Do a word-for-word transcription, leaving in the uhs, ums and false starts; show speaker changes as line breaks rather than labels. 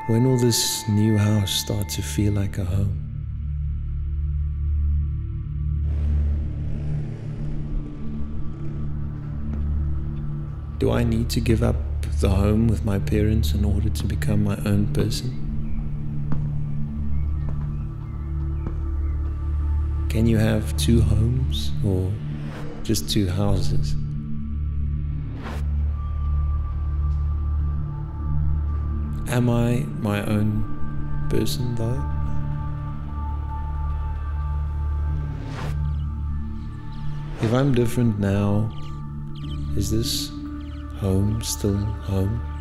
When will this new house start to feel like a home? Do I need to give up the home with my parents in order to become my own person? Can you have two homes or just two houses? Am I my own person though? If I'm different now, is this home still home?